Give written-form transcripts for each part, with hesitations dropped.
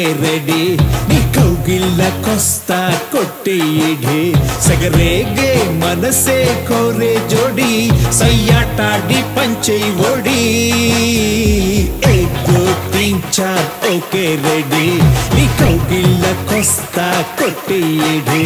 ready నీ కౌగిళ్ళకొస్తా కొట్టేయిడే సగరేగే మనసే కోరే జోడి సయ్యాటాడి పంచై ఓడి ఏదో तीन चार ओके रेडी नी कौगिళ్ళకొస్తా కొట్టేయిడే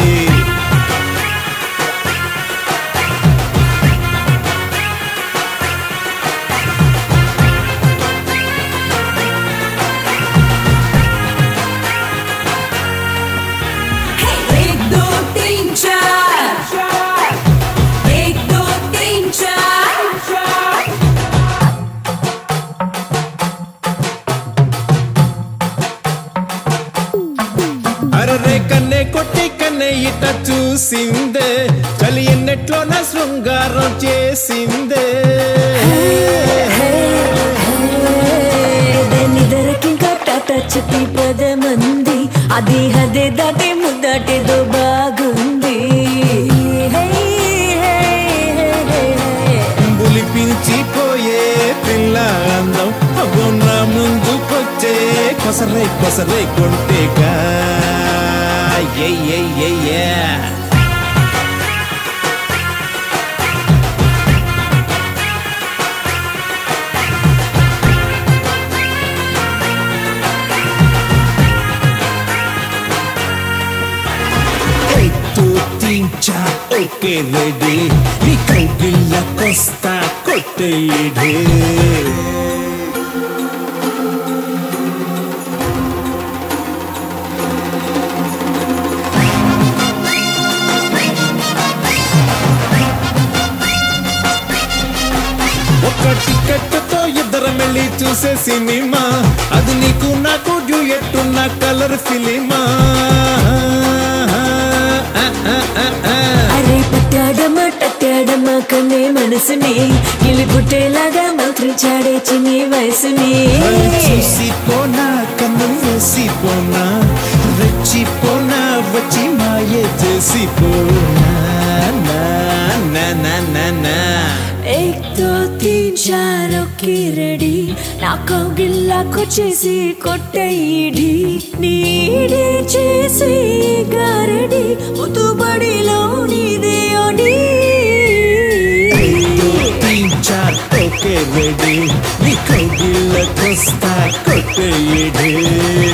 అరే కన్నే కొట్టి కన్నే ఇట చూసిందే చలి ఎన్నెట్లో నా శృంగారం చేసిందే నిదరకింకా టాటా చెప్పి పదమంది అది హదే దాటే ముద్దాటేదో బాగుంది బులిపించిపోయే పిల్ల అందం నా ముందుకొచ్చే కొసరై కొసరై కొంటేగా ఓకే రెడీ నీ కౌగిళ్ళకొస్తా కొట్టేయిడే ఒక టికెట్తో ఇద్దరం వెళ్ళి చూసే సినిమా అది నీకు నాకు డ్యూయెట్ ఉన్న కలర్ ఫిలిమా అరే పట్టాడమా టట్టాడమా కన్నే మనసుని గిలిపుట్టేలాగా మంత్రించాడే చిన్ని వయసుని చూసిపోనా కన్ను వేసిపోనా రెచ్చిపోనా వచ్చి మాయే చేసిపోనా एक दो तीन चार ओके रेडी నా కౌగిళ్ళకొచ్చేసి కొట్టేయిడి నీడే చేసి గారడి ముతుబడిలో నీదే ఓడి तीन चार ओके रेडी నీ కౌగిళ్ళకొస్తా కొట్టేయిడే